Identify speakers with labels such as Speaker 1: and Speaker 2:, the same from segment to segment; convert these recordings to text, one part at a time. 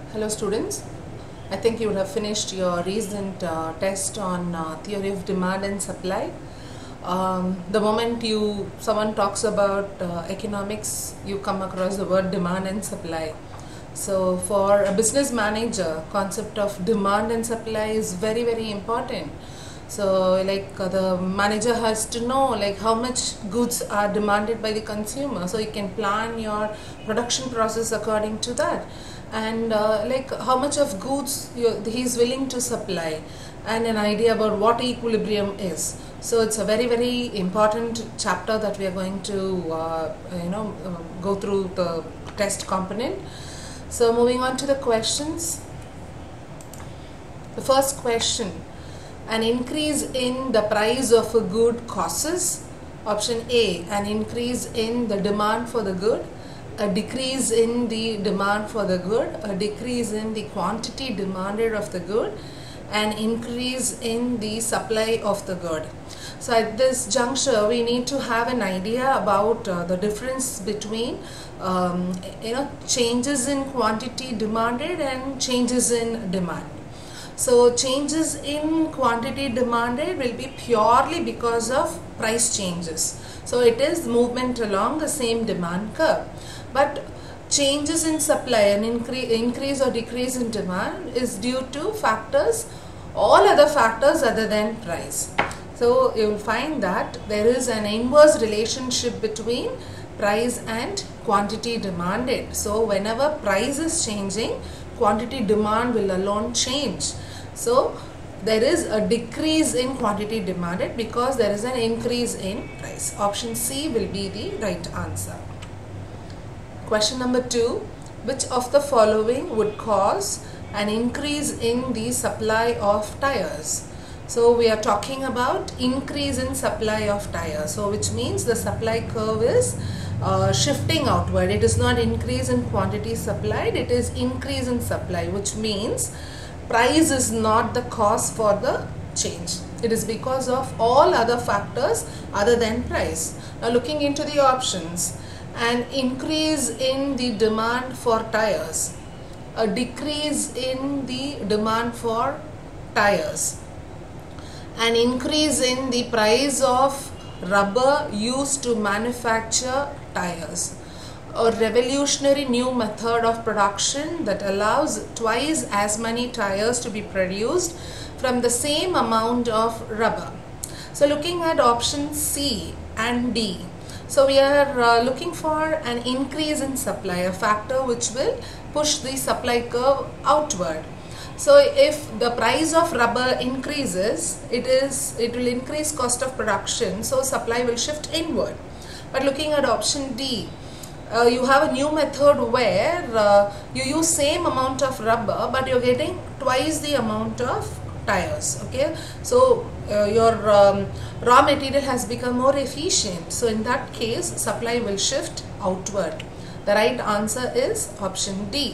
Speaker 1: Hello students, I think you would have finished your recent test on theory of demand and supply. The moment someone talks about economics, you come across the word demand and supply. So for a business manager, concept of demand and supply is very, very important. So the manager has to know how much goods are demanded by the consumer, so you can plan your production process according to that, and how much of goods he is willing to supply, and an idea about what equilibrium is. So it's a very, very important chapter that we are going to go through the test component. So moving on to the questions. The first question: an increase in the price of a good causes, option A, an increase in the demand for the good, a decrease in the demand for the good, a decrease in the quantity demanded of the good, an increase in the supply of the good. So at this juncture, we need to have an idea about the difference between changes in quantity demanded and changes in demand. So changes in quantity demanded will be purely because of price changes. So it is movement along the same demand curve. But changes in supply, an increase or decrease in demand, is due to factors, all other factors other than price. So you will find that there is an inverse relationship between price and quantity demanded. So whenever price is changing, quantity demand will alone change. So there is a decrease in quantity demanded because there is an increase in price. Option C will be the right answer. Question number 2. Which of the following would cause an increase in the supply of tires? So we are talking about increase in supply of tires. So which means the supply curve is shifting outward. It is not increase in quantity supplied, it is increase in supply, which means price is not the cause for the change. It is because of all other factors other than price. Now looking into the options: an increase in the demand for tires, a decrease in the demand for tires, an increase in the price of rubber used to manufacture tires, a revolutionary new method of production that allows twice as many tires to be produced from the same amount of rubber. So looking at option C and D, so we are looking for an increase in supply, a factor which will push the supply curve outward. So if the price of rubber increases, it will increase cost of production, so supply will shift inward. But looking at option D, you have a new method where you use same amount of rubber but you're getting twice the amount of tires. Okay, so your raw material has become more efficient, so in that case supply will shift outward. The right answer is option D.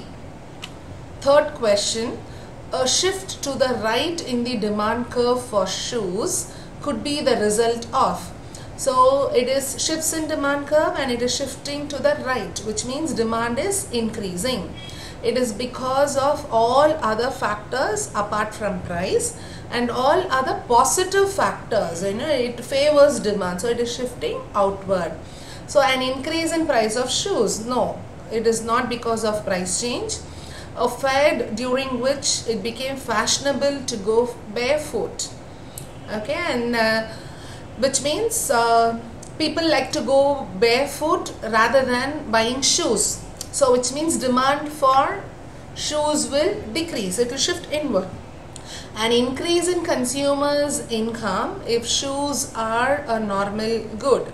Speaker 1: Third question: a shift to the right in the demand curve for shoes could be the result of. So it is shifts in demand curve and it is shifting to the right, which means demand is increasing. It is because of all other factors apart from price and all other positive factors. It favors demand, so it is shifting outward. So an increase in price of shoes, no, it is not because of price change. A fad during which it became fashionable to go barefoot. Okay, and which means people like to go barefoot rather than buying shoes. So which means demand for shoes will decrease, it will shift inward. An increase in consumers' income if shoes are a normal good.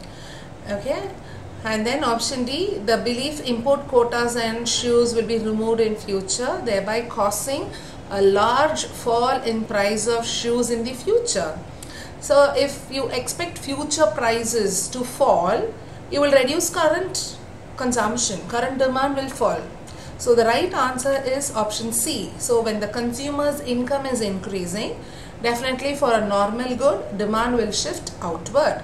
Speaker 1: Okay, and then option D, the belief import quotas and shoes will be removed in future, thereby causing a large fall in price of shoes in the future. So if you expect future prices to fall, you will reduce current consumption, current demand will fall. So the right answer is option C. So when the consumer's income is increasing, definitely for a normal good, demand will shift outward.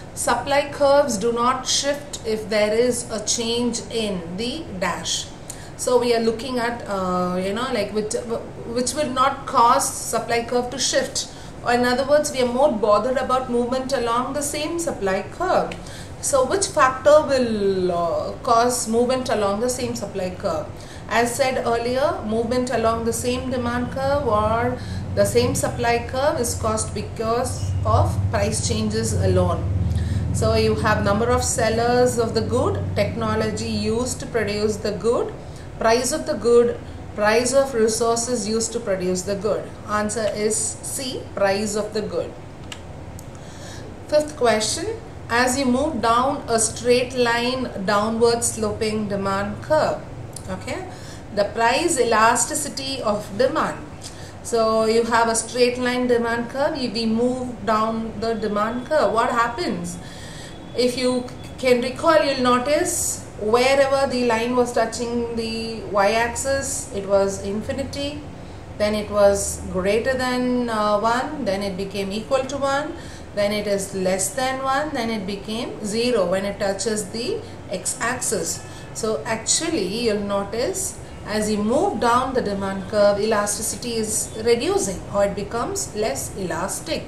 Speaker 1: Supply curves do not shift if there is a change in the dash. So we are looking at like which will not cause supply curve to shift, or in other words we are more bothered about movement along the same supply curve. So which factor will cause movement along the same supply curve? As said earlier, movement along the same demand curve or the same supply curve is caused because of price changes alone. So you have number of sellers of the good, technology used to produce the good, price of the good, price of resources used to produce the good. Answer is C, price of the good. Fifth question, as you move down a straight line downward sloping demand curve, okay, the price elasticity of demand. So you have a straight line demand curve, we move down the demand curve. What happens? If you can recall, you'll notice wherever the line was touching the y-axis, it was infinity, then it was greater than 1, then it became equal to 1, then it is less than 1, then it became 0 when it touches the x-axis. So actually you'll notice as you move down the demand curve, elasticity is reducing or it becomes less elastic.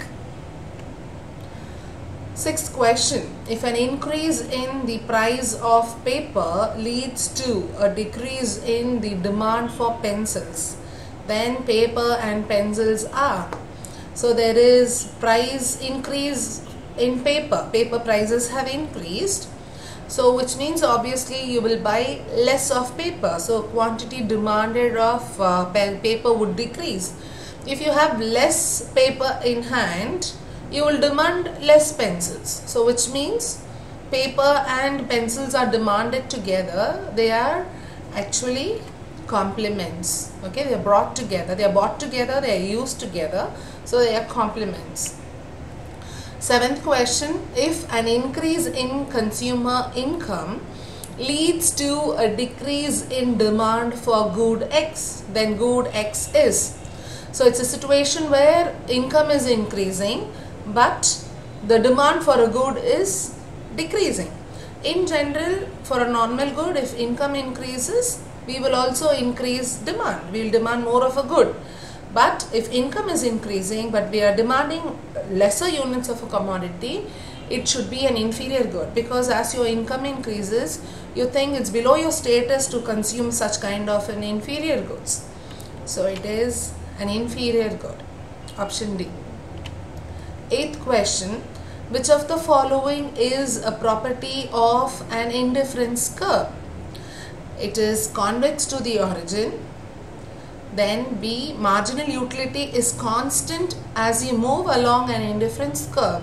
Speaker 1: Sixth question, if an increase in the price of paper leads to a decrease in the demand for pencils, then paper and pencils are. So there is price increase in paper prices have increased, so which means obviously you will buy less of paper, so quantity demanded of paper would decrease. If you have less paper in hand, you will demand less pencils, so which means paper and pencils are demanded together. They are actually complements, okay, they are brought together, they are bought together, they are used together, so they are complements. Seventh question, if an increase in consumer income leads to a decrease in demand for good X, then good X is. So it's a situation where income is increasing but the demand for a good is decreasing. In general, for a normal good, if income increases, we will also increase demand. We will demand more of a good. But if income is increasing but we are demanding lesser units of a commodity, it should be an inferior good, because as your income increases, you think it's below your status to consume such kind of an inferior goods. So it is an inferior good. Option D. Eighth question, which of the following is a property of an indifference curve? It is convex to the origin. Then B, marginal utility is constant as you move along an indifference curve.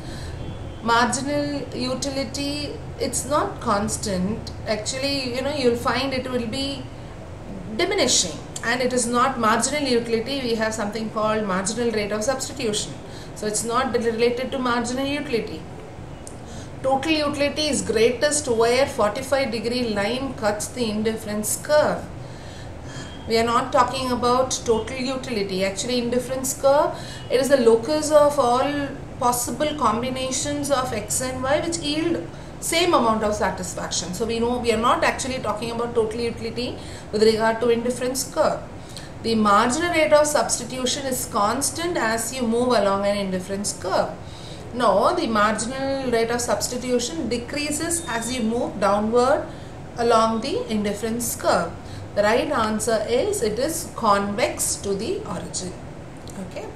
Speaker 1: Marginal utility, it's not constant. Actually, you'll find it will be diminishing, and it is not marginal utility. We have something called marginal rate of substitution. So it's not related to marginal utility. Total utility is greatest where 45-degree line cuts the indifference curve. We are not talking about total utility. Actually, indifference curve, it is the locus of all possible combinations of x and y which yield same amount of satisfaction. So we know we are not actually talking about total utility with regard to indifference curve. The marginal rate of substitution is constant as you move along an indifference curve. No, the marginal rate of substitution decreases as you move downward along the indifference curve. The right answer is, it is convex to the origin. Okay.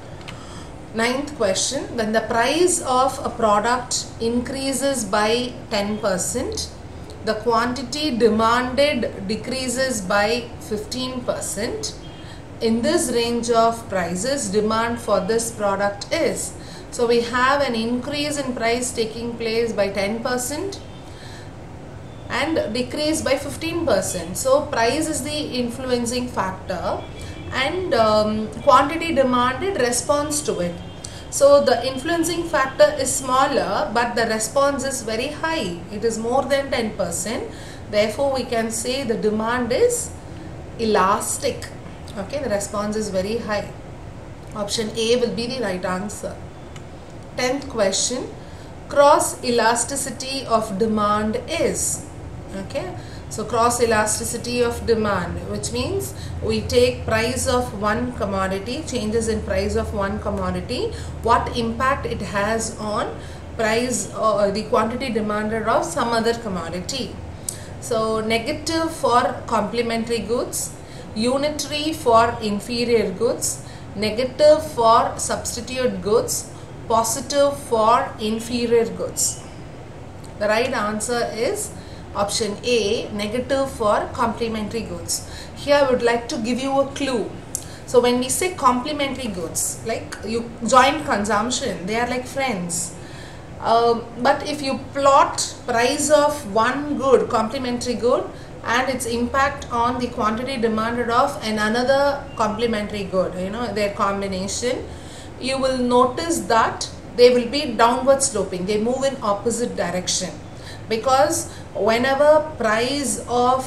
Speaker 1: Ninth question, when the price of a product increases by 10%, the quantity demanded decreases by 15%. In this range of prices, demand for this product is. So we have an increase in price taking place by 10% and decrease by 15%. So price is the influencing factor, and quantity demanded responds to it. So the influencing factor is smaller but the response is very high. It is more than 10%. Therefore we can say the demand is elastic. Okay, the response is very high. Option A will be the right answer. 10th question, cross elasticity of demand is. Okay, so cross elasticity of demand, which means we take price of one commodity, changes in price of one commodity, what impact it has on price or the quantity demanded of some other commodity. So negative for complementary goods, unitary for inferior goods, negative for substitute goods, positive for inferior goods. The right answer is option A, negative for complementary goods. Here I would like to give you a clue. So when we say complementary goods, like joint consumption, they are like friends. But if you plot price of one good, complementary good, and its impact on the quantity demanded of another complementary good, their combination, you will notice that they will be downward sloping. They move in opposite direction, because whenever price of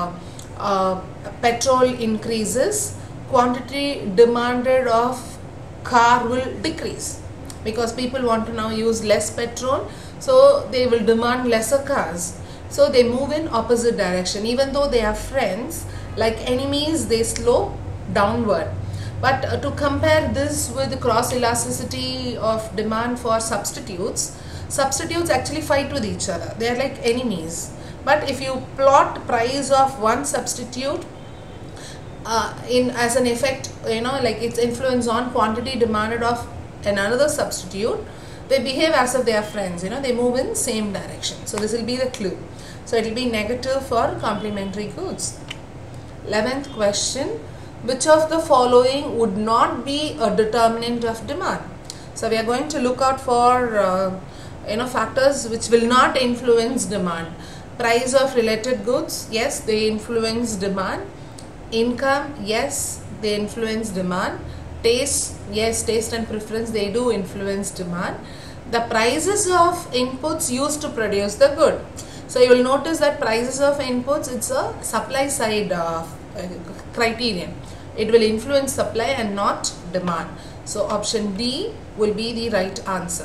Speaker 1: petrol increases, quantity demanded of car will decrease, because people want to now use less petrol, so they will demand lesser cars. So they move in opposite direction. Even though they are friends, like enemies, they slope downward. But to compare this with the cross elasticity of demand for substitutes actually fight with each other. They are like enemies. But if you plot price of one substitute as an effect, like its influence on quantity demanded of another substitute, they behave as if they are friends. They move in same direction. So this will be the clue. So it will be negative for complementary goods. 11th question, which of the following would not be a determinant of demand? So we are going to look out for factors which will not influence demand. Price of related goods, yes, they influence demand. Income, yes, they influence demand. Taste, yes, taste and preference, they do influence demand. The prices of inputs used to produce the good. So you will notice that prices of inputs, it's a supply side criterion. It will influence supply and not demand. So option D will be the right answer.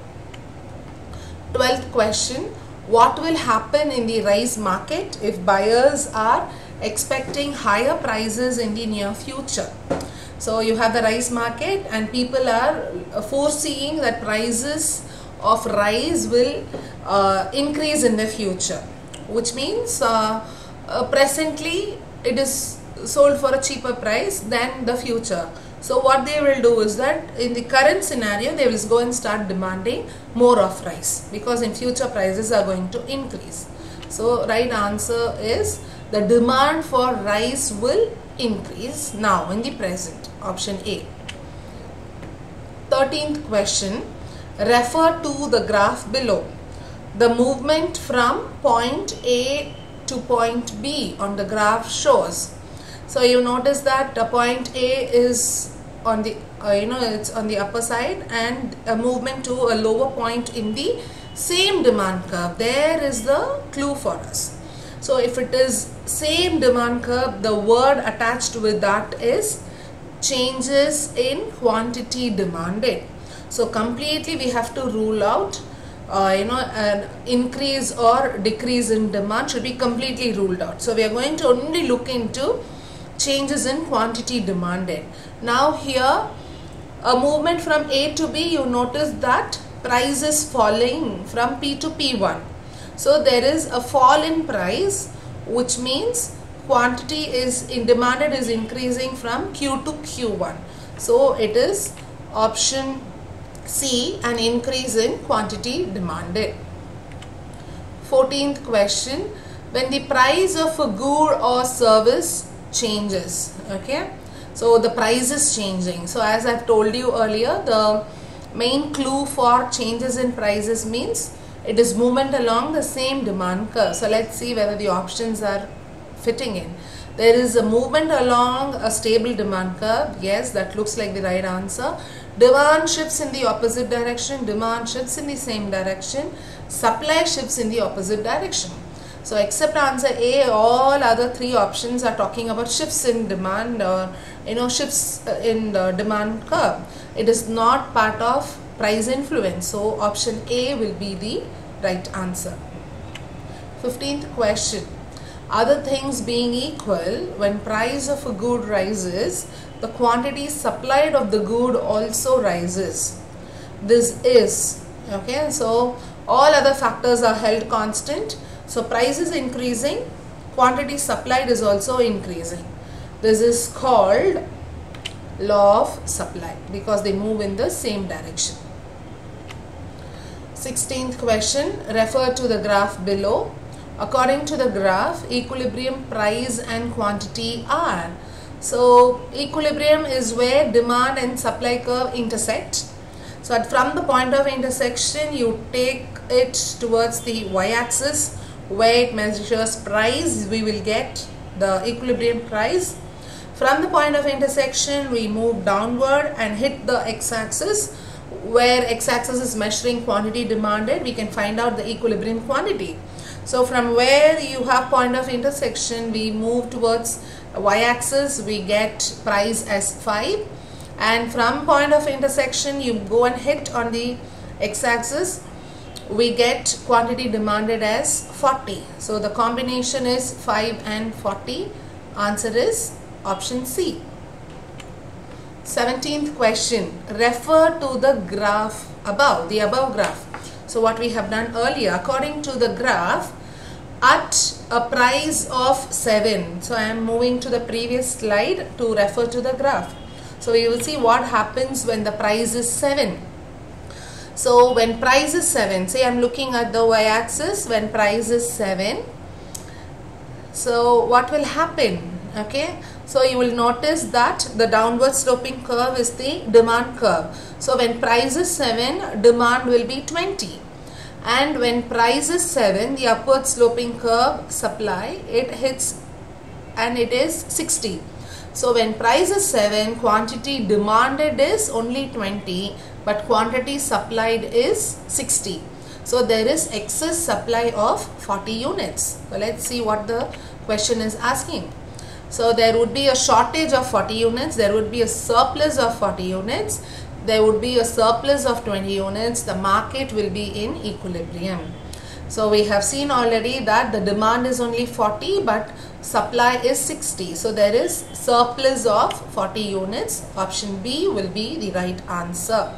Speaker 1: 12th question, what will happen in the rice market if buyers are expecting higher prices in the near future? So you have the rice market and people are foreseeing that prices of rice will increase in the future, which means presently it is sold for a cheaper price than the future. So what they will do is that in the current scenario, they will go and start demanding more of rice, because in future prices are going to increase. So right answer is the demand for rice will increase now in the present, option A. 13th question, refer to the graph below. The movement from point A to point B on the graph shows. So you notice that point A is on the it's on the upper side, and a movement to a lower point in the same demand curve. There is the clue for us. So if it is same demand curve, the word attached with that is changes in quantity demanded. So completely we have to rule out an increase or decrease in demand should be completely ruled out. So we are going to only look into changes in quantity demanded. Now here a movement from A to B, you notice that price is falling from P to P1. So there is a fall in price, which means quantity is demanded is increasing from Q to Q1. So it is option C, an increase in quantity demanded. 14th question, when the price of a good or service changes, okay, so the price is changing. So as I've told you earlier, the main clue for changes in prices means it is movement along the same demand curve. So let's see whether the options are fitting in. There is a movement along a stable demand curve. Yes, that looks like the right answer. Demand shifts in the opposite direction. Demand shifts in the same direction. Supply shifts in the opposite direction. So except answer A, all other three options are talking about shifts in demand or shifts in the demand curve. It is not part of price influence. So option A will be the right answer. 15th question. Other things being equal, when price of a good rises, the quantity supplied of the good also rises. This is, okay, so all other factors are held constant. So price is increasing, quantity supplied is also increasing. This is called law of supply because they move in the same direction. 16th question, refer to the graph below. According to the graph, equilibrium price and quantity are. So equilibrium is where demand and supply curve intersect. So from the point of intersection, you take it towards the y-axis where it measures price. We will get the equilibrium price. From the point of intersection, we move downward and hit the x-axis. Where x-axis is measuring quantity demanded, we can find out the equilibrium quantity. So from where you have point of intersection, we move towards y-axis, we get price as 5, and from point of intersection you go and hit on the x-axis, we get quantity demanded as 40. So the combination is 5 and 40. Answer is option C. 17th question, refer to the graph above, the above graph. So what we have done earlier, according to the graph, at a price of 7, so I am moving to the previous slide to refer to the graph. So we will see what happens when the price is 7. So when price is 7, say I am looking at the y-axis, when price is 7, so what will happen? Okay, so you will notice that the downward sloping curve is the demand curve. So when price is 7, demand will be 20, and when price is 7, the upward sloping curve supply, it hits and it is 60. So when price is 7, quantity demanded is only 20, but quantity supplied is 60. So there is excess supply of 40 units. So let's see what the question is asking. So there would be a shortage of 40 units, there would be a surplus of 40 units, there would be a surplus of 20 units, the market will be in equilibrium. So we have seen already that the demand is only 40 but supply is 60. So there is surplus of 40 units. Option B will be the right answer.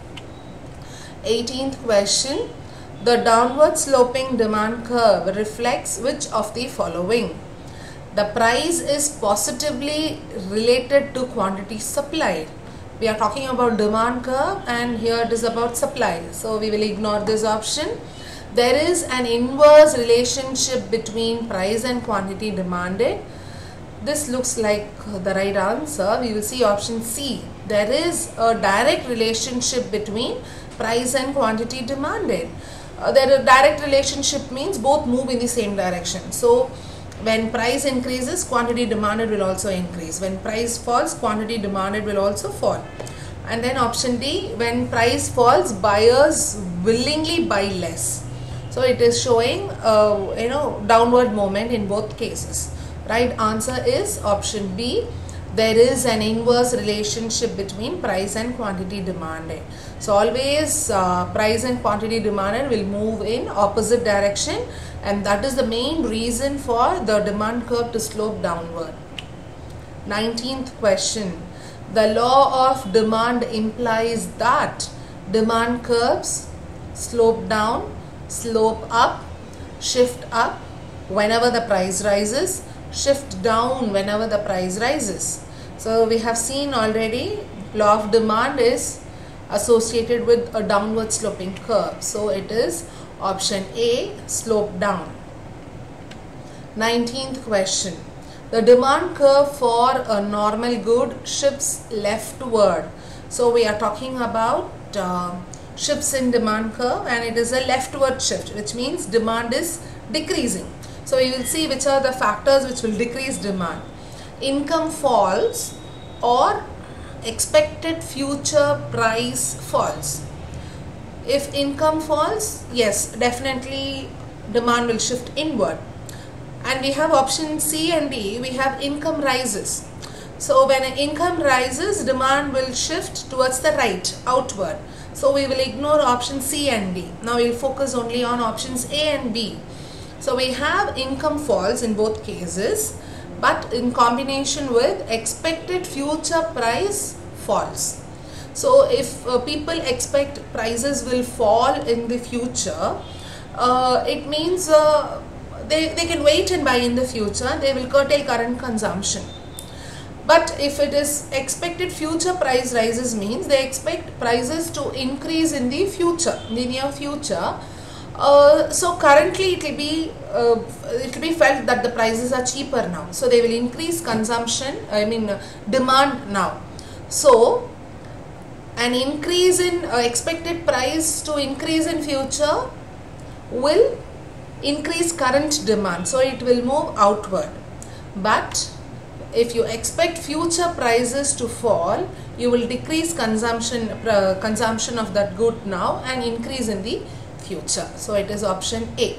Speaker 1: 18th question, the downward sloping demand curve reflects which of the following? The price is positively related to quantity supplied. We are talking about demand curve and here it is about supply. So we will ignore this option. There is an inverse relationship between price and quantity demanded. This looks like the right answer. We will see option C. There is a direct relationship between price and quantity demanded. The direct relationship means both move in the same direction. So when price increases, quantity demanded will also increase. When price falls, quantity demanded will also fall. And then option D, when price falls, buyers willingly buy less. So it is showing downward movement in both cases. Right answer is option B. There is an inverse relationship between price and quantity demanded. So always price and quantity demanded will move in opposite direction, and that is the main reason for the demand curve to slope downward. 19th question. The law of demand implies that demand curves slope down, slope up, shift up whenever the price rises, shift down whenever the price rises. So we have seen already law of demand is associated with a downward sloping curve. So it is option A, slope down. 19th question. The demand curve for a normal good shifts leftward. So we are talking about shifts in demand curve, and it is a leftward shift, which means demand is decreasing. So we will see which are the factors which will decrease demand. Income falls or expected future price falls. If income falls, yes, definitely demand will shift inward. And we have option C and D, we have income rises. So when an income rises, demand will shift towards the right, outward. So we will ignore option C and D. Now we will focus only on options A and B. So we have income falls in both cases, but in combination with expected future price falls. So if people expect prices will fall in the future, it means they can wait and buy in the future. They will curtail current consumption. But if it is expected future price rises, means they expect prices to increase in the future, in the near future. So currently it will be felt that the prices are cheaper now. So they will increase consumption, demand now. So an increase in expected price to increase in future will increase current demand. So it will move outward. But if you expect future prices to fall, you will decrease consumption of that good now and increase in the future. So it is option A.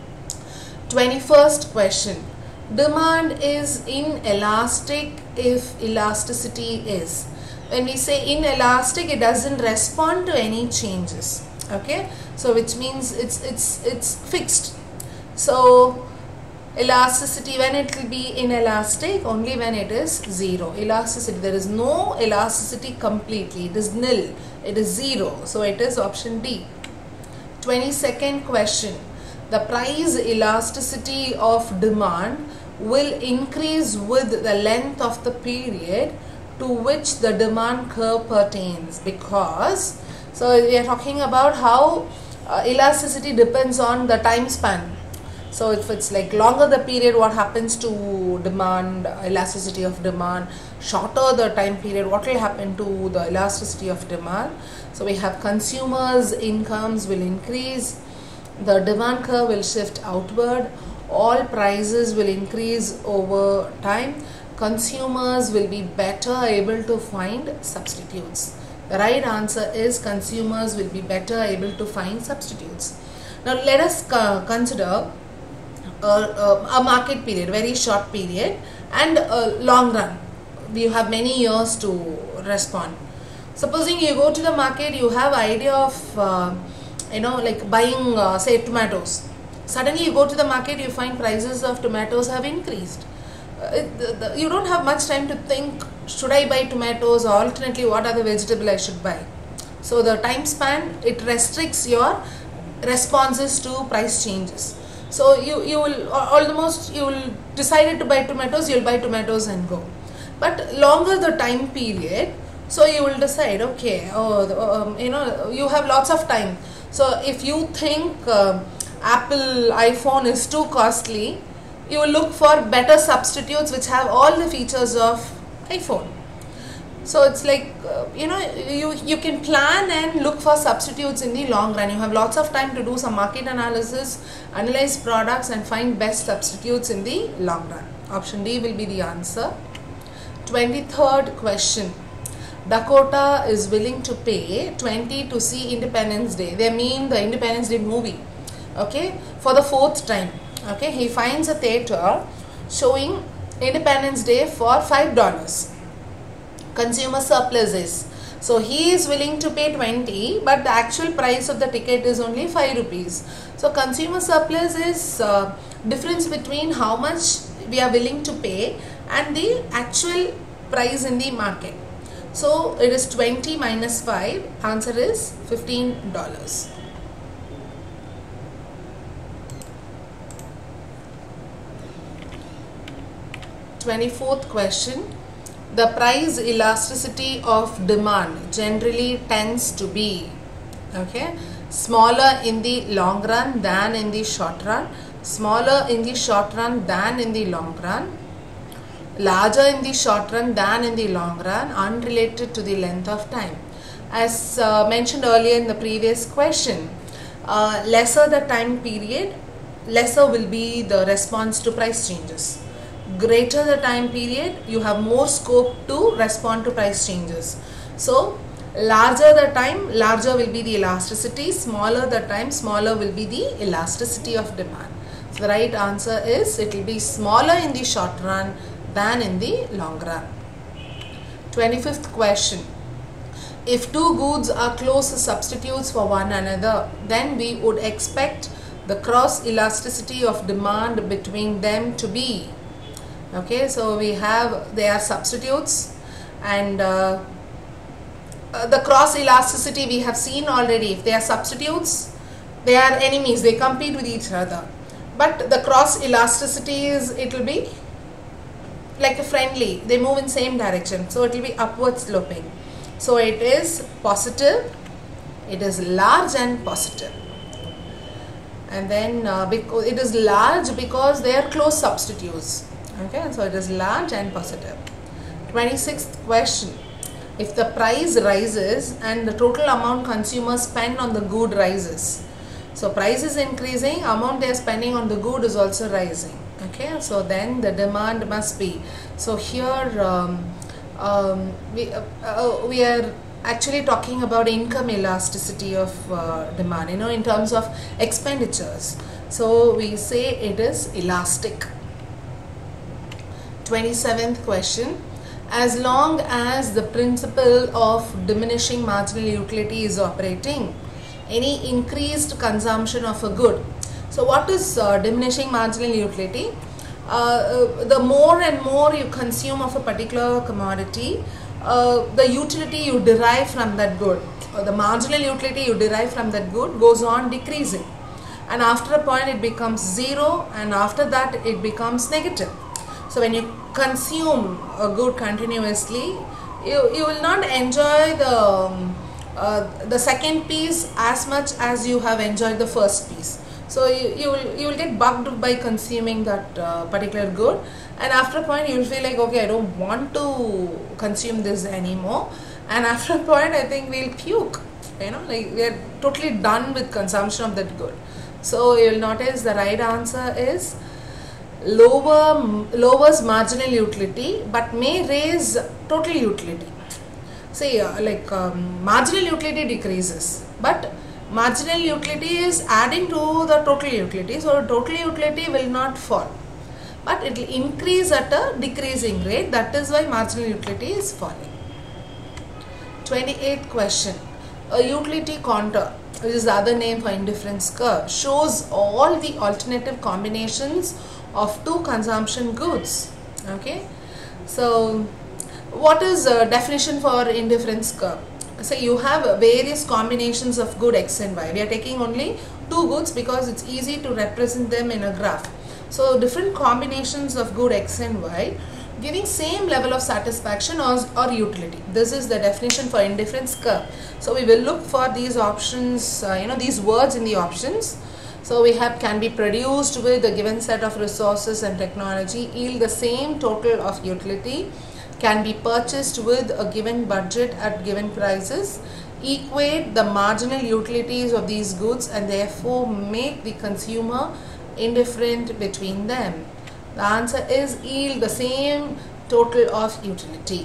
Speaker 1: 21st question. Demand is inelastic if elasticity is. When we say inelastic, it doesn't respond to any changes. Okay, so which means it's fixed. So elasticity, when it will be inelastic, only when it is zero. Elasticity, there is no elasticity completely, it is nil, it is zero. So it is option D. 22nd question. The price elasticity of demand will increase with the length of the period to which the demand curve pertains, because so we are talking about how elasticity depends on the time span. So if it's like longer the period, what happens to demand, elasticity of demand? Shorter the time period, what will happen to the elasticity of demand? So we have consumers' incomes will increase, the demand curve will shift outward, all prices will increase over time, consumers will be better able to find substitutes. The right answer is consumers will be better able to find substitutes. Now let us consider a market period, very short period, and a long run. You have many years to respond. Supposing you go to the market, you have idea of like buying say tomatoes. Suddenly you go to the market, you find prices of tomatoes have increased. You don't have much time to think, should I buy tomatoes, or alternately what other vegetable I should buy. So the time span, it restricts your responses to price changes. So you will decide to buy tomatoes, you'll buy tomatoes and go. But longer the time period, so you will decide, okay, you have lots of time. So if you think Apple iPhone is too costly, you will look for better substitutes which have all the features of iPhone. So it's like, you can plan and look for substitutes in the long run. You have lots of time to do some market analysis, analyze products and find best substitutes in the long run. Option D will be the answer. 23rd question. Dakota is willing to pay $20 to see Independence Day. They mean the Independence Day movie. Okay, for the 4th time. Okay, he finds a theater showing Independence Day for $5. Consumer surplus is. So he is willing to pay 20, but the actual price of the ticket is only 5 rupees. So consumer surplus is difference between how much we are willing to pay and the actual price in the market. So it is 20 minus 5, answer is $15. 24th question. The price elasticity of demand generally tends to be smaller in the long run than in the short run, smaller in the short run than in the long run, larger in the short run than in the long run, unrelated to the length of time. As mentioned earlier in the previous question, lesser the time period, lesser will be the response to price changes. Greater the time period, you have more scope to respond to price changes. So larger the time, larger will be the elasticity, smaller the time, smaller will be the elasticity of demand. So the right answer is, it will be smaller in the short run than in the long run. 25th question. If two goods are close substitutes for one another, then we would expect the cross elasticity of demand between them to be. Okay, so we have, they are substitutes, and the cross elasticity we have seen already. If they are substitutes, they are enemies, they compete with each other. But the cross elasticity is, it will be like a friendly, they move in same direction, so it will be upward sloping. So it is positive, it is large and positive. And then because it is large because they are close substitutes. Okay, so it is large and positive. 26th question. If the price rises and the total amount consumers spend on the good rises, so price is increasing, amount they are spending on the good is also rising. Okay, so then the demand must be. So here we are actually talking about income elasticity of demand, in terms of expenditures. So we say it is elastic. 27th question. As long as the principle of diminishing marginal utility is operating, any increased consumption of a good. So what is diminishing marginal utility? The more and more you consume of a particular commodity, the utility you derive from that good, or the marginal utility you derive from that good, goes on decreasing, and after a point it becomes zero, and after that it becomes negative. So when you consume a good continuously, you will not enjoy the second piece as much as you have enjoyed the first piece. So you will get bugged by consuming that particular good, and after a point you will feel like, okay, I don't want to consume this anymore, and after a point I think we'll puke, like we are totally done with consumption of that good. So you will notice the right answer is lowers marginal utility but may raise total utility. Say marginal utility decreases, but marginal utility is adding to the total utility, so total utility will not fall, but it will increase at a decreasing rate. That is why marginal utility is falling. 28th question. A utility contour, which is the other name for indifference curve, shows all the alternative combinations of two consumption goods. Okay, so what is the definition for indifference curve? Say you have various combinations of good x and y. We are taking only two goods because it's easy to represent them in a graph. So different combinations of good x and y giving same level of satisfaction or utility. This is the definition for indifference curve. So we will look for these options, these words in the options. So we have can be produced with a given set of resources and technology, yield the same total of utility, can be purchased with a given budget at given prices, equate the marginal utilities of these goods, and therefore make the consumer indifferent between them. The answer is yield the same total of utility.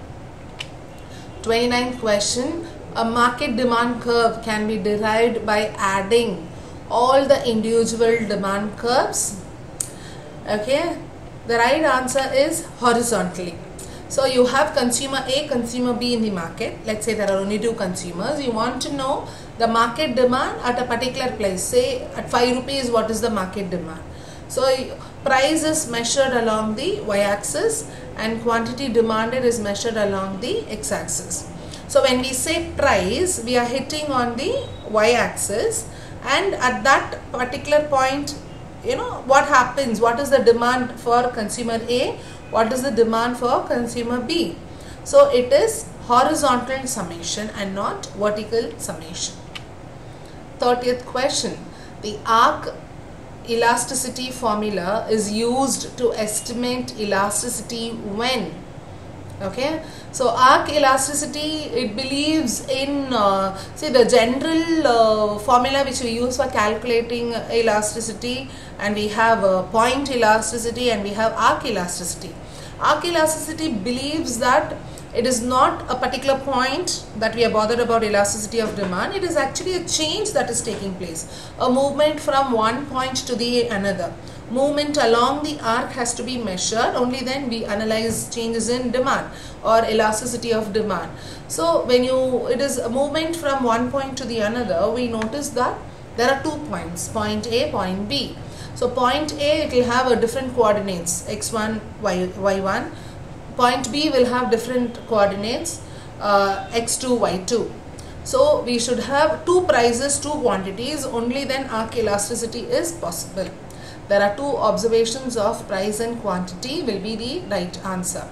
Speaker 1: 29th question. A market demand curve can be derived by adding all the individual demand curves. Okay, the right answer is horizontally. So you have consumer A, consumer B in the market. Let's say there are only two consumers. You want to know the market demand at a particular place. Say at 5 rupees, what is the market demand? So price is measured along the y-axis and quantity demanded is measured along the x-axis. So when we say price, we are hitting on the y-axis, and at that particular point, what happens? What is the demand for consumer A? What is the demand for consumer B? So it is horizontal summation and not vertical summation. 30th question. The arc elasticity formula is used to estimate elasticity when? Okay, so arc elasticity, it believes in the general formula which we use for calculating elasticity, and we have point elasticity and we have arc elasticity. Arc elasticity believes that it is not a particular point that we are bothered about elasticity of demand. It is actually a change that is taking place, a movement from one point to the another. Movement along the arc has to be measured, only then we analyze changes in demand or elasticity of demand. So when it is a movement from one point to the another, we notice that There are 2 points, point A, point B. So point A, it will have a different coordinates, x1, y1. Point B will have different coordinates, x2, y2. So we should have 2 prices, 2 quantities, only then arc elasticity is possible. There are 2 observations of price and quantity will be the right answer.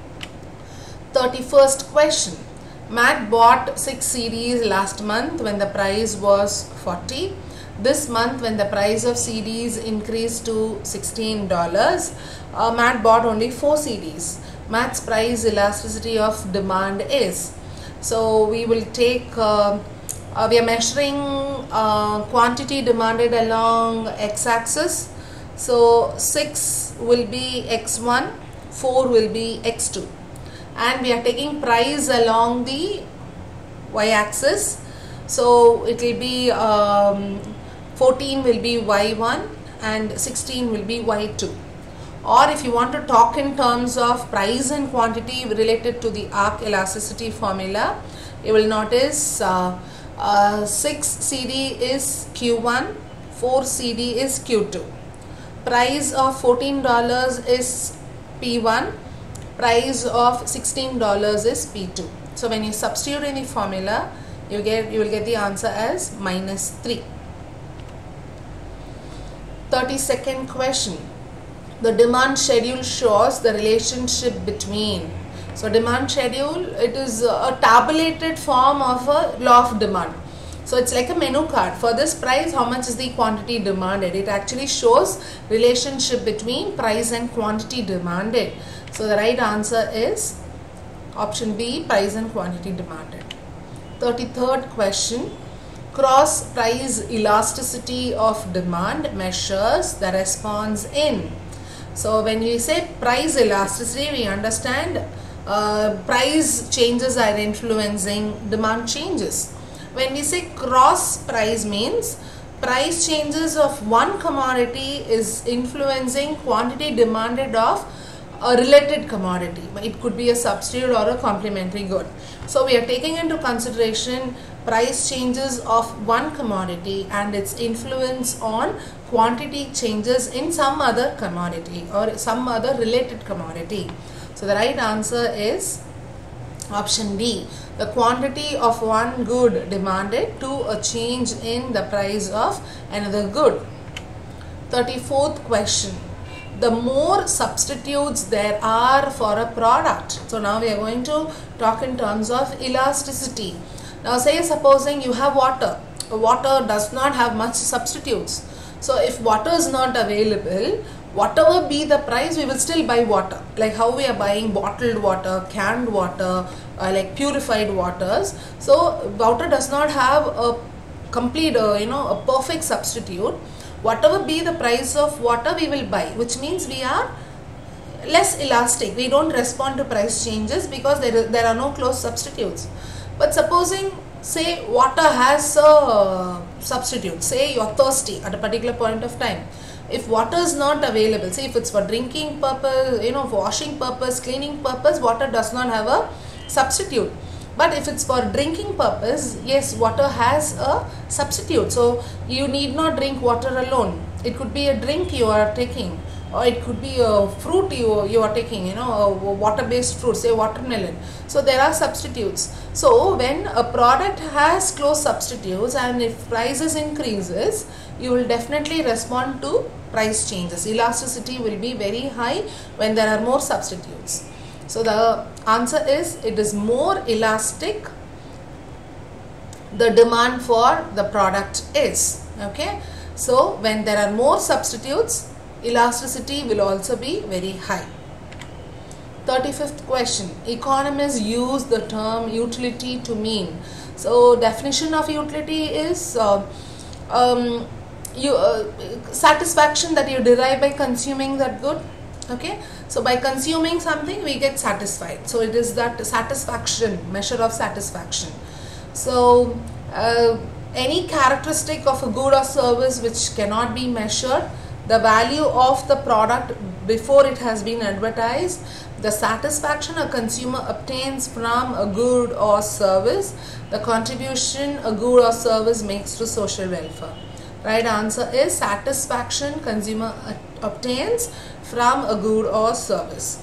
Speaker 1: 31st question. Matt bought 6 CDs last month when the price was 40. This month when the price of CDs increased to $16, Matt bought only 4 CDs. Matt's price elasticity of demand is. So we will take, we are measuring quantity demanded along x-axis. So 6 will be x1, 4 will be x2. And we are taking price along the y-axis. So it will be 14 will be y1 and 16 will be y2. Or if you want to talk in terms of price and quantity related to the arc elasticity formula, you will notice 6 CD is Q1, 4 CD is Q2. Price of $14 is P1, price of $16 is P2. So when you substitute in the formula, you will get the answer as -3. 32nd question. The demand schedule shows the relationship between. So demand schedule, it is a tabulated form of a law of demand. So it's like a menu card. For this price, how much is the quantity demanded? It actually shows relationship between price and quantity demanded. So the right answer is option B, price and quantity demanded. 33rd question. Cross price elasticity of demand measures the response in. So when we say price elasticity, we understand price changes are influencing demand changes. When we say cross price, means price changes of one commodity is influencing quantity demanded of a related commodity. It could be a substitute or a complementary good. So we are taking into consideration price changes of one commodity and its influence on quantity changes in some other commodity or some other related commodity. So the right answer is option D. The quantity of one good demanded to a change in the price of another good. 34th question. The more substitutes there are for a product. So now we are going to talk in terms of elasticity. Now say supposing you have water. Water does not have much substitutes. So if water is not available, whatever be the price, we will still buy water. Like how we are buying bottled water, canned water, like purified waters. So water does not have a complete, a perfect substitute. Whatever be the price of water, we will buy, which means we are less elastic. We don't respond to price changes because there are no close substitutes. But supposing, say water has a substitute, say you're thirsty at a particular point of time. If water is not available, say if it's for drinking purpose, for washing purpose, cleaning purpose, water does not have a substitute. But if it's for drinking purpose, yes, water has a substitute. So you need not drink water alone. It could be a drink you are taking, or it could be a fruit you are taking, a water-based fruit, say watermelon. So there are substitutes. So when a product has close substitutes and if prices increases, you will definitely respond to price changes. Elasticity will be very high when there are more substitutes. So the answer is, it is more elastic the demand for the product is. Okay. So when there are more substitutes, elasticity will also be very high. 35th question. Economists use the term utility to mean. So definition of utility is satisfaction that you derive by consuming that good. Okay, so by consuming something we get satisfied. So it is that satisfaction, measure of satisfaction. So any characteristic of a good or service which cannot be measured, the value of the product before it has been advertised, the satisfaction a consumer obtains from a good or service, the contribution a good or service makes to social welfare. Right answer is satisfaction consumer obtains from a good or service.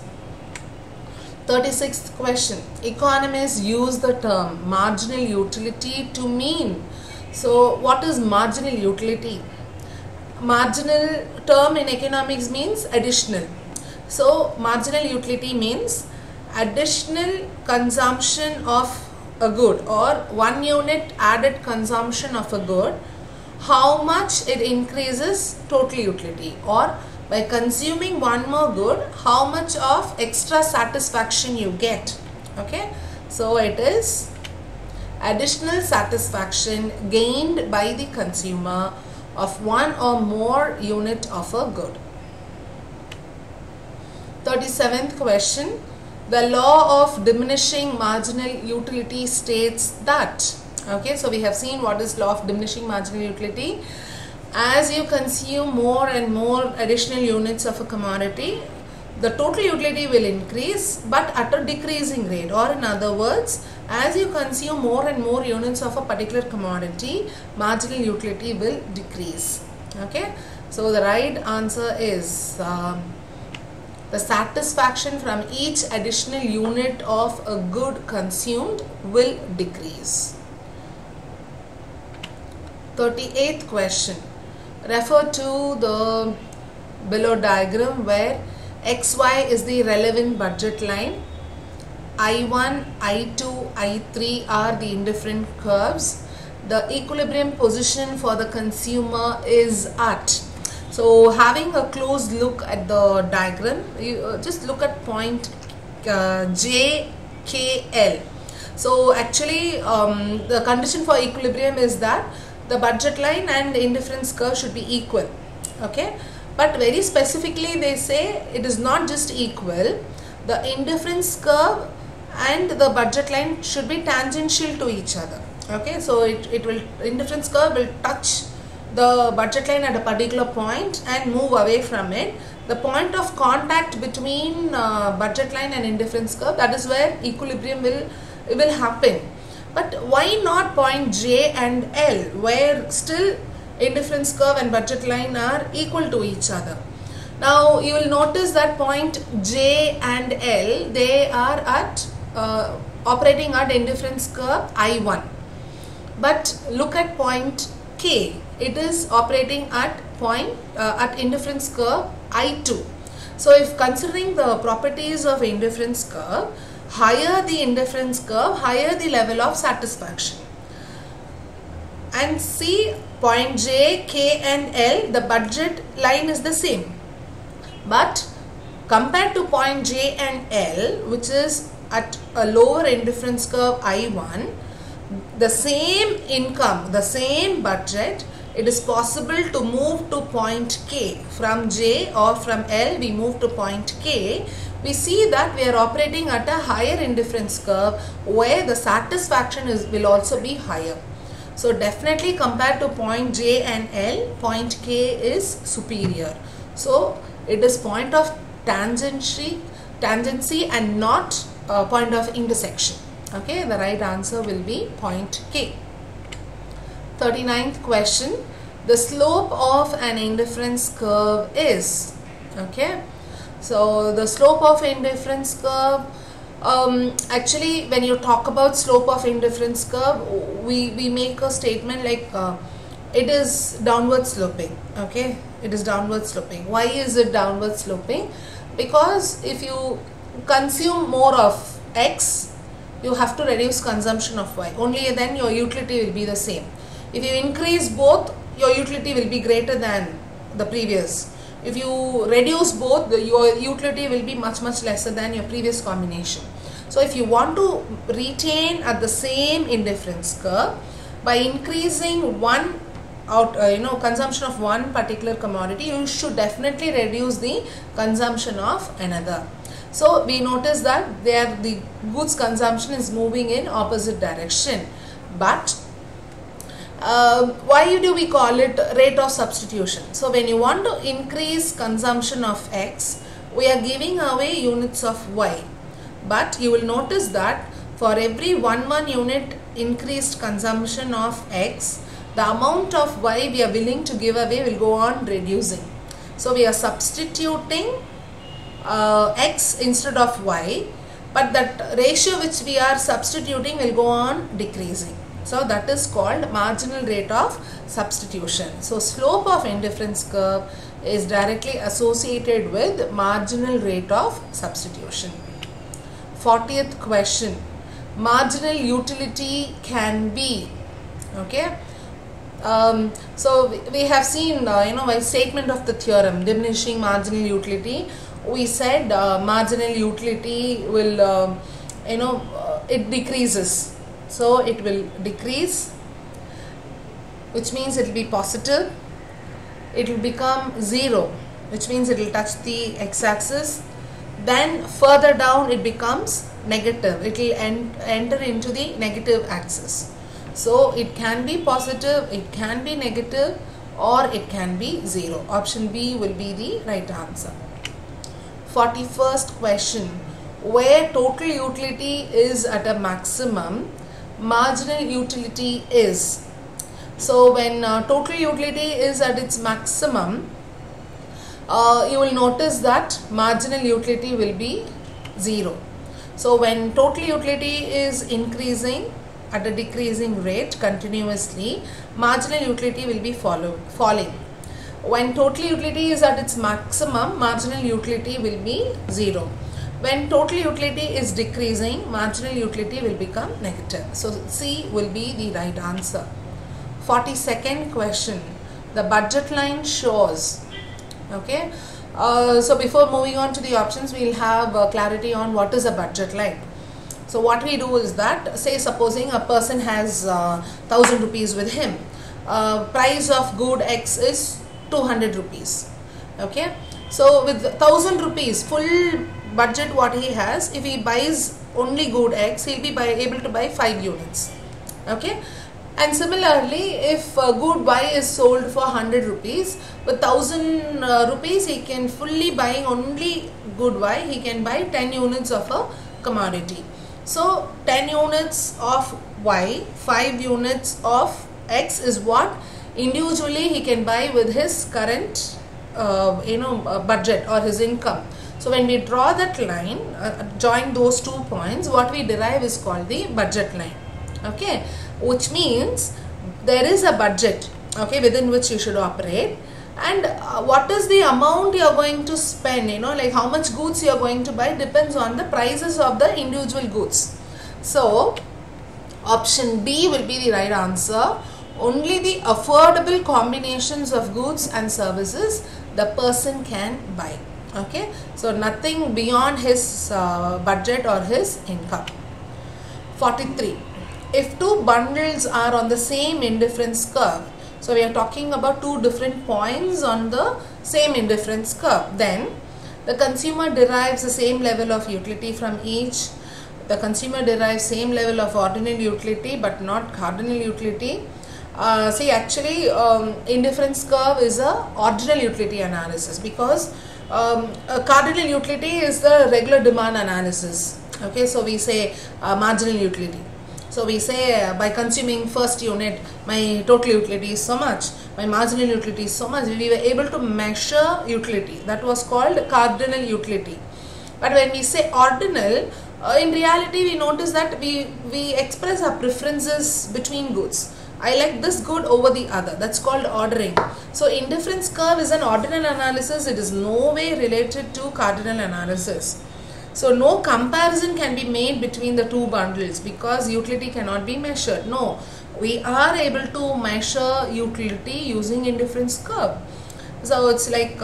Speaker 1: 36th question. Economists use the term marginal utility to mean. So what is marginal utility? Marginal term in economics means additional. So marginal utility means additional consumption of a good or 1 unit added consumption of a good, how much it increases total utility, or by consuming one more good, how much of extra satisfaction you get. Okay, so it is additional satisfaction gained by the consumer of one or more unit of a good. 37th question. The law of diminishing marginal utility states that, okay, so we have seen what is law of diminishing marginal utility. As you consume more and more additional units of a commodity, the total utility will increase but at a decreasing rate, or in other words, as you consume more and more units of a particular commodity, marginal utility will decrease. Okay, so the right answer is the satisfaction from each additional unit of a good consumed will decrease. 38th question. Refer to the below diagram where XY is the relevant budget line. I1, I2, I3 are the indifferent curves. The equilibrium position for the consumer is at. So having a close look at the diagram, you just look at point J, K, L. So actually the condition for equilibrium is that the budget line and the indifference curve should be equal. Okay, but very specifically they say it is not just equal. The indifference curve and the budget line should be tangential to each other. Okay, so indifference curve will touch the budget line at a particular point and move away from it. The point of contact between budget line and indifference curve, that is where equilibrium will happen. But why not point J and L, where still indifference curve and budget line are equal to each other? Now you will notice that point J and L, they are at operating at indifference curve I1. But look at point K, it is operating at at indifference curve I2. So if considering the properties of indifference curve, higher the indifference curve, higher the level of satisfaction. And see, point J, K and L, the budget line is the same. But compared to point J and L, which is at a lower indifference curve I1, the same income, the same budget, it is possible to move to point K. From J or from L, we move to point K. We see that we are operating at a higher indifference curve where the satisfaction will also be higher. So definitely compared to point J and L, point K is superior. So it is point of tangency and not point of intersection. Okay, the right answer will be point K. 39th question. The slope of an indifference curve is, okay, so the slope of indifference curve, actually when you talk about slope of indifference curve, we make a statement like it is downward sloping. Okay, it is downward sloping. Why is it downward sloping? Because if you consume more of X, you have to reduce consumption of Y. Only then your utility will be the same. If you increase both, your utility will be greater than the previous. If you reduce both, your utility will be much lesser than your previous combination. So if you want to retain at the same indifference curve, by increasing one consumption of one particular commodity, you should definitely reduce the consumption of another. So we notice that the goods consumption is moving in opposite direction. But why do we call it rate of substitution? So when you want to increase consumption of X, we are giving away units of Y. But you will notice that for every 1 unit increased consumption of X, the amount of Y we are willing to give away will go on reducing. So we are substituting X instead of Y, but that ratio which we are substituting will go on decreasing. So that is called marginal rate of substitution. So slope of indifference curve is directly associated with marginal rate of substitution. 40th question. Marginal utility can be, okay. So we have seen by statement of the theorem, diminishing marginal utility, we said marginal utility will it decreases. So it will decrease, which means it will be positive. It will become 0, which means it will touch the x-axis. Then further down it becomes negative. It will enter into the negative axis. So it can be positive, it can be negative, or it can be 0. Option B will be the right answer. 41st question. Where total utility is at a maximum, marginal utility is. So when total utility is at its maximum, you will notice that marginal utility will be 0. So when total utility is increasing at a decreasing rate continuously, marginal utility will be falling. When total utility is at its maximum, marginal utility will be 0. When total utility is decreasing, marginal utility will become negative. So C will be the right answer. 42nd question. The budget line shows. Okay. So before moving on to the options, we will have clarity on what is a budget line. So what we do is that, say supposing a person has 1000 rupees with him. Price of good X is 200 rupees. Okay. So with 1000 rupees full budget what he has, if he buys only good X, he will be able to buy 5 units. Okay. And similarly, if good Y is sold for 100 rupees, with 1000 rupees he can fully buy only good Y, he can buy 10 units of a commodity. So 10 units of Y, 5 units of X is what individually he can buy with his current budget or his income. So when we draw that line, join those 2 points, what we derive is called the budget line. Okay, which means there is a budget, okay, within which you should operate, and what is the amount you are going to spend, like how much goods you are going to buy depends on the prices of the individual goods. So option B will be the right answer. Only the affordable combinations of goods and services the person can buy. Okay, so nothing beyond his budget or his income. 43. If 2 bundles are on the same indifference curve, so we are talking about 2 different points on the same indifference curve, then the consumer derives the same level of utility from each. The consumer derives same level of ordinal utility but not cardinal utility. See, actually indifference curve is a ordinal utility analysis, because a cardinal utility is the regular demand analysis. Okay, so we say marginal utility. So we say by consuming first unit, my total utility is so much, my marginal utility is so much. We were able to measure utility. That was called cardinal utility. But when we say ordinal, in reality we notice that we express our preferences between goods. I like this good over the other. That's called ordering. So indifference curve is an ordinal analysis. It is no way related to cardinal analysis. So no comparison can be made between the 2 bundles because utility cannot be measured. No, we are able to measure utility using indifference curve. So it's like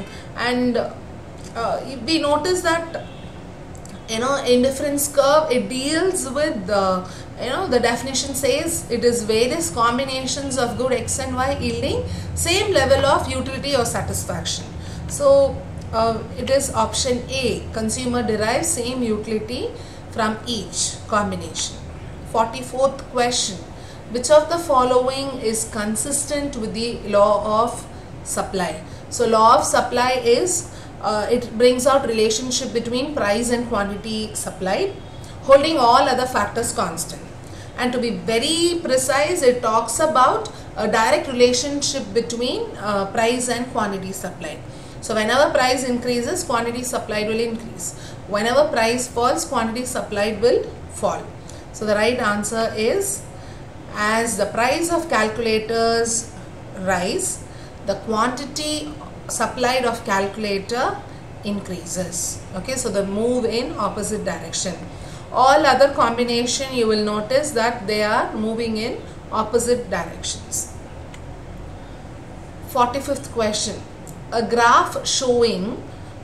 Speaker 1: we notice that indifference curve, it deals with the definition says it is various combinations of good X and Y yielding same level of utility or satisfaction. So it is option A, consumer derives same utility from each combination. 44th question. Which of the following is consistent with the law of supply? So law of supply is it brings out relationship between price and quantity supplied, holding all other factors constant. and to be very precise, it talks about a direct relationship between price and quantity supplied. So whenever price increases, quantity supplied will increase. Whenever price falls, quantity supplied will fall. So the right answer is, as the price of calculators rise, the quantity supplied of calculator increases. Okay, so the move in opposite direction. All other combination, you will notice that they are moving in opposite directions. 45th question. A graph showing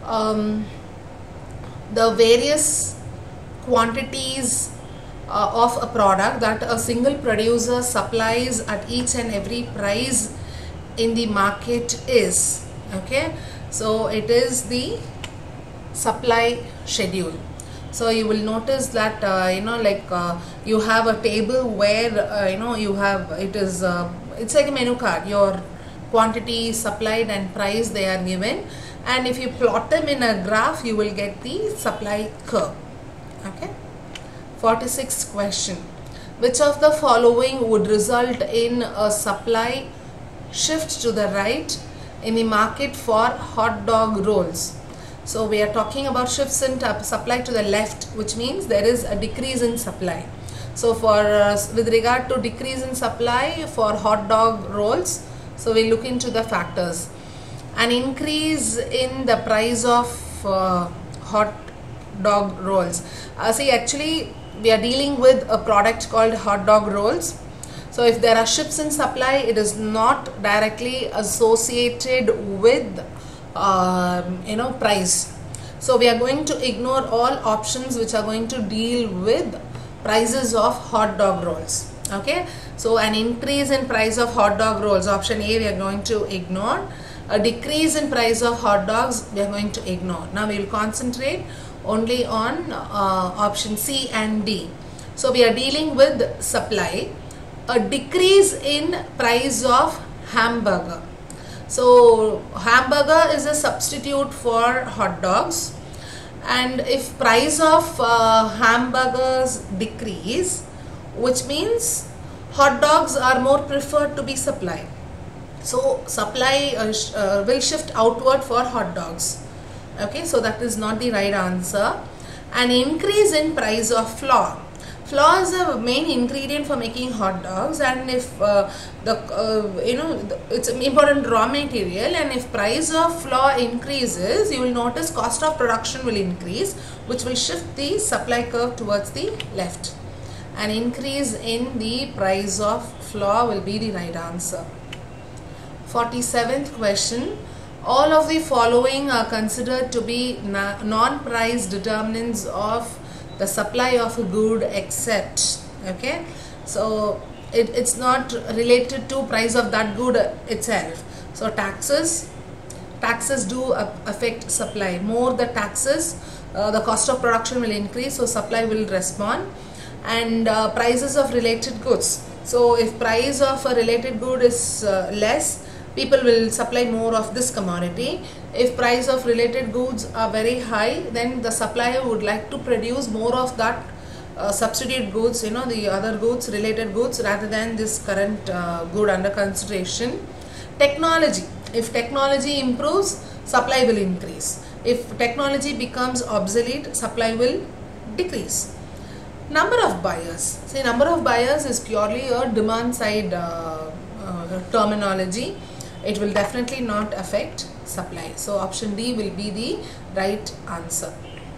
Speaker 1: the various quantities of a product that a single producer supplies at each and every price in the market is, okay, so it is the supply schedule. So you will notice that you have a table where you have, it's like a menu card. Your quantity supplied and price, they are given, and if you plot them in a graph, you will get the supply curve. Okay. 46th question. Which of the following would result in a supply shift to the right in the market for hot dog rolls? So we are talking about shifts in supply to the left, which means there is a decrease in supply. So for with regard to decrease in supply for hot dog rolls, so we look into the factors. An increase in the price of hot dog rolls. See, actually we are dealing with a product called hot dog rolls. So if there are shifts in supply, it is not directly associated with price. So we are going to ignore all options which are going to deal with prices of hot dog rolls. Okay, so an increase in price of hot dog rolls, option A, we are going to ignore. A decrease in price of hot dogs, we are going to ignore. Now we will concentrate only on option C and D. So we are dealing with supply. A decrease in price of hamburger. So hamburger is a substitute for hot dogs, and if price of hamburgers decrease, which means hot dogs are more preferred to be supplied. So supply will shift outward for hot dogs. Okay, so that is not the right answer. An increase in price of flour. Flour is a main ingredient for making hot dogs, and if it's an important raw material, and if price of flour increases, you will notice cost of production will increase, which will shift the supply curve towards the left. An increase in the price of flour will be the right answer. 47th question. All of the following are considered to be non-price determinants of the supply of a good except, okay, so it's not related to price of that good itself. So taxes do affect supply. More the taxes, the cost of production will increase, so supply will respond. And prices of related goods. So if price of a related good is less, people will supply more of this commodity. If price of related goods are very high, then the supplier would like to produce more of that substitute goods, the other goods, related goods, rather than this current good under consideration. Technology. If technology improves, supply will increase. If technology becomes obsolete, supply will decrease. Number of buyers. See, number of buyers is purely a demand side terminology. It will definitely not affect supply. So option D will be the right answer.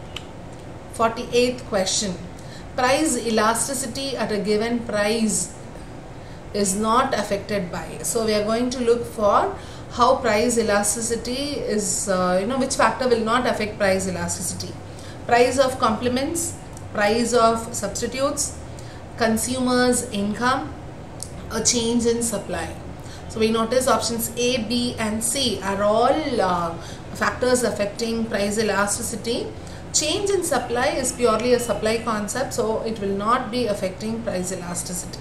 Speaker 1: 48th question. Price elasticity at a given price is not affected by. So we are going to look for how price elasticity is, which factor will not affect price elasticity. Price of complements, price of substitutes, consumers' income, a change in supply. So we notice options A, B and C are all factors affecting price elasticity. Change in supply is purely a supply concept, so it will not be affecting price elasticity.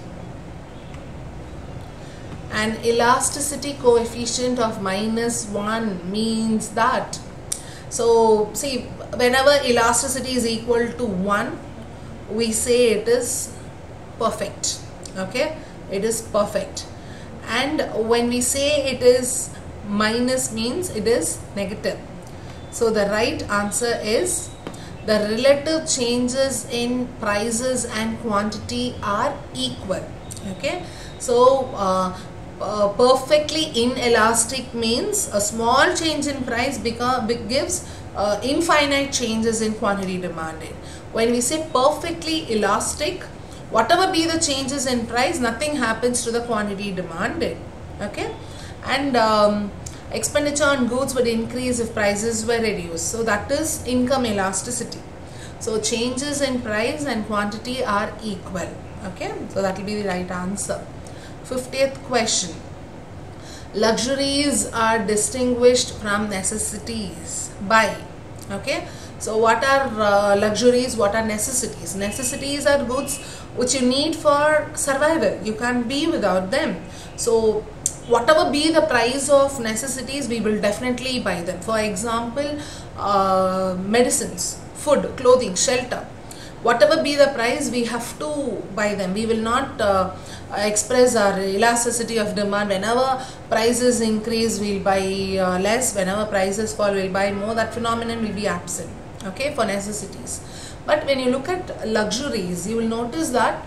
Speaker 1: An elasticity coefficient of -1 means that, so see, whenever elasticity is equal to 1, we say it is perfect. Okay, it is perfect. And when we say it is minus, means it is negative. So the right answer is the relative changes in prices and quantity are equal. Okay, so perfectly inelastic means a small change in price gives infinite changes in quantity demanded. When we say perfectly elastic, whatever be the changes in price, nothing happens to the quantity demanded. Okay, and expenditure on goods would increase if prices were reduced. So that is income elasticity. So changes in price and quantity are equal. Okay, so that will be the right answer. 50th question. Luxuries are distinguished from necessities by. Okay, so what are luxuries, what are necessities? Necessities are goods which you need for survival. You can't be without them. So whatever be the price of necessities, we will definitely buy them. For example, medicines, food, clothing, shelter. Whatever be the price, we have to buy them. We will not express our elasticity of demand. Whenever prices increase, we'll buy less. Whenever prices fall, we'll buy more. That phenomenon will be absent. Okay, for necessities. But when you look at luxuries, you will notice that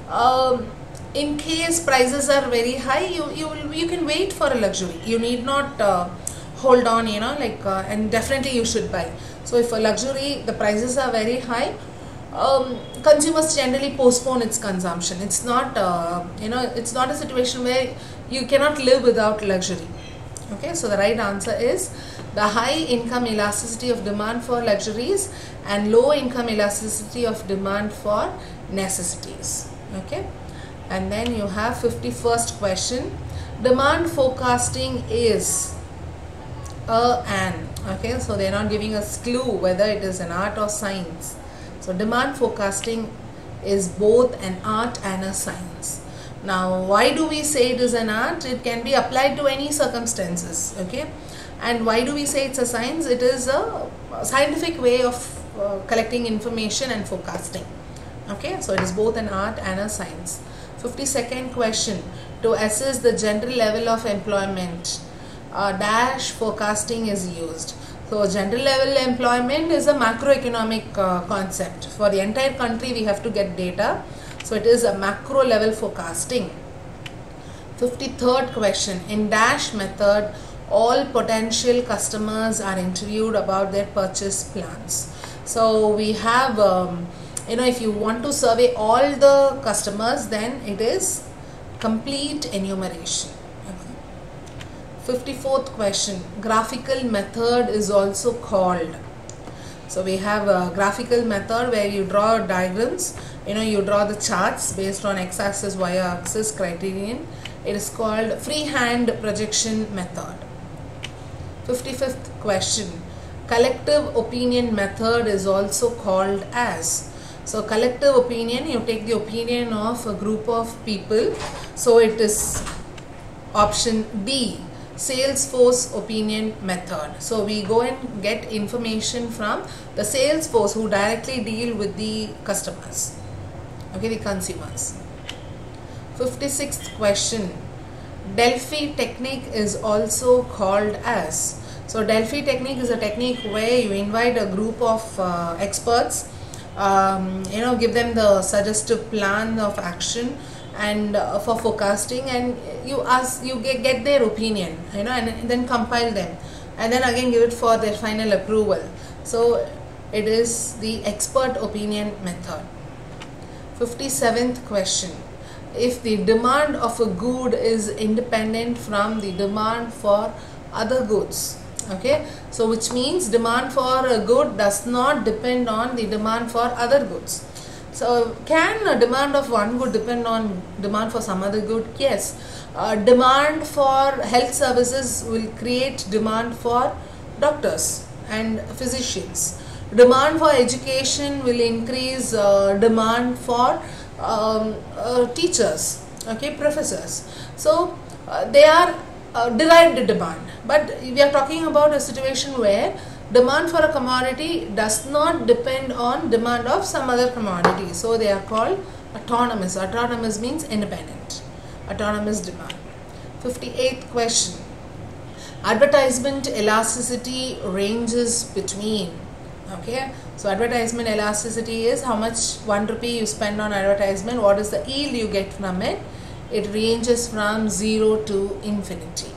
Speaker 1: in case prices are very high, you can wait for a luxury. You need not hold on, and definitely you should buy. So if a luxury, the prices are very high, consumers generally postpone its consumption. It's not it's not a situation where you cannot live without luxury. Okay, so the right answer is the high income elasticity of demand for luxuries and low income elasticity of demand for necessities. Okay, and then you have 51st question. Demand forecasting is an. Okay, so they are not giving us clue whether it is an art or science. So demand forecasting is both an art and a science. Now why do we say it is an art? It can be applied to any circumstances. Okay, and why do we say it's a science? It is a scientific way of collecting information and forecasting. Okay, so it is both an art and a science. 52nd question. To assess the general level of employment, dash forecasting is used. So general level employment is a macroeconomic concept. For the entire country we have to get data. So it is a macro level forecasting. 53rd question. In dash method, all potential customers are interviewed about their purchase plans. So we have, if you want to survey all the customers, then it is complete enumeration. 54th question. Graphical method is also called. So we have a graphical method where you draw diagrams. You draw the charts based on x-axis, y-axis criterion. It is called freehand projection method. 55th question. Collective opinion method is also called as. So collective opinion, you take the opinion of a group of people. So it is option D. Sales force opinion method. So we go and get information from the sales force who directly deal with the customers, okay, the consumers. 56th question. Delphi technique is also called as. So Delphi technique is a technique where you invite a group of experts, give them the suggestive plan of action and for forecasting, and you get their opinion, and then compile them and then again give it for their final approval. So it is the expert opinion method. 57th question. If the demand of a good is independent from the demand for other goods, okay, so which means demand for a good does not depend on the demand for other goods. So can a demand of one good depend on demand for some other good? Yes. Demand for health services will create demand for doctors and physicians. Demand for education will increase demand for teachers, okay, professors. So they are derived demand. But we are talking about a situation where demand for a commodity does not depend on demand of some other commodity. So they are called Autonomous. Autonomous means independent. Autonomous demand. 58th question. Advertisement elasticity ranges between. Okay, so advertisement elasticity is how much 1 rupee you spend on advertisement, what is the yield you get from it. It ranges from 0 to infinity.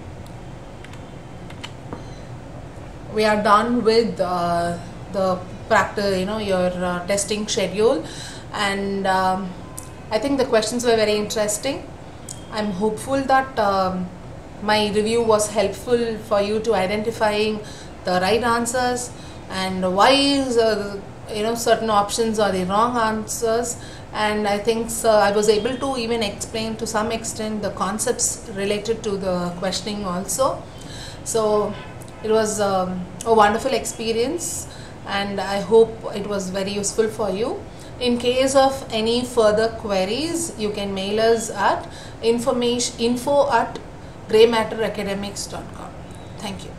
Speaker 1: We are done with the practice, your testing schedule, and I think the questions were very interesting. I'm hopeful that my review was helpful for you to identifying the right answers and why certain options are the wrong answers. And I think I was able to even explain to some extent the concepts related to the questioning also. So it was a wonderful experience, and I hope it was very useful for you. In case of any further queries, you can mail us at info@greymatteracademics.com. Thank you.